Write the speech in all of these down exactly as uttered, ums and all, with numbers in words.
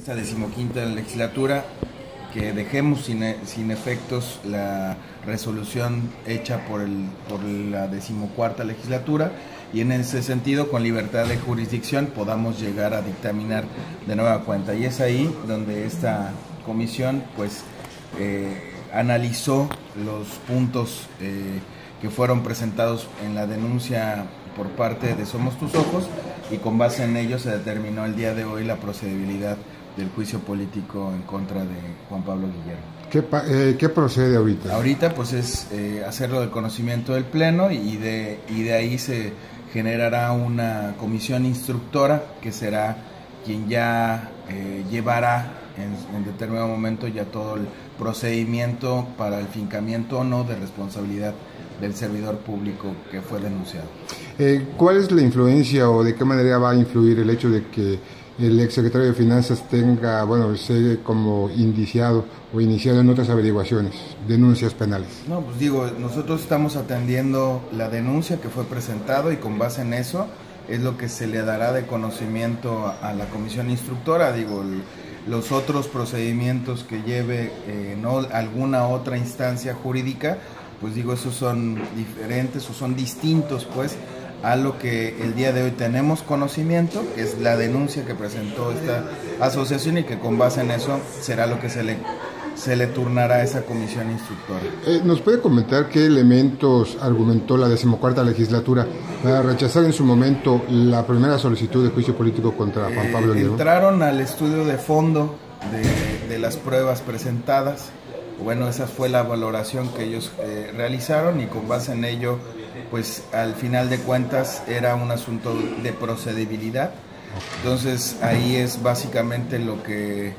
Esta decimoquinta legislatura, que dejemos sin, sin efectos la resolución hecha por, el, por la decimocuarta legislatura y en ese sentido, con libertad de jurisdicción, podamos llegar a dictaminar de nueva cuenta. Y es ahí donde esta comisión pues eh, analizó los puntos eh, que fueron presentados en la denuncia por parte de Somos Tus Ojos, y con base en ello se determinó el día de hoy la procedibilidad del juicio político en contra de Juan Pablo Guillermo. ¿Qué, eh, ¿qué procede ahorita? Ahorita pues es eh, hacerlo del conocimiento del Pleno y de, y de ahí se generará una comisión instructora que será quien ya eh, llevará en, en determinado momento ya todo el procedimiento para el fincamiento o no de responsabilidad del servidor público que fue denunciado. Eh, ¿Cuál es la influencia o de qué manera va a influir el hecho de que el exsecretario de Finanzas tenga, bueno, esté como indiciado o iniciado en otras averiguaciones, denuncias penales? No, pues digo, nosotros estamos atendiendo la denuncia que fue presentado y con base en eso es lo que se le dará de conocimiento a, a la comisión instructora. Digo, el, los otros procedimientos que lleve eh, no alguna otra instancia jurídica, pues digo, esos son diferentes o son distintos pues a lo que el día de hoy tenemos conocimiento, que es la denuncia que presentó esta asociación y que con base en eso será lo que se le, se le turnará a esa comisión instructora. Eh, ¿Nos puede comentar qué elementos argumentó la decimocuarta legislatura para rechazar en su momento la primera solicitud de juicio político contra Juan Pablo Guillermo? Eh, entraron al estudio de fondo de, de las pruebas presentadas. Bueno, esa fue la valoración que ellos eh, realizaron y con base en ello, pues al final de cuentas era un asunto de procedibilidad. Entonces ahí es básicamente lo que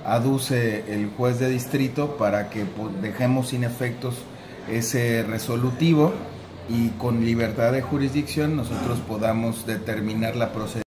aduce el juez de distrito para que pues, dejemos sin efectos ese resolutivo y con libertad de jurisdicción nosotros podamos determinar la procedibilidad.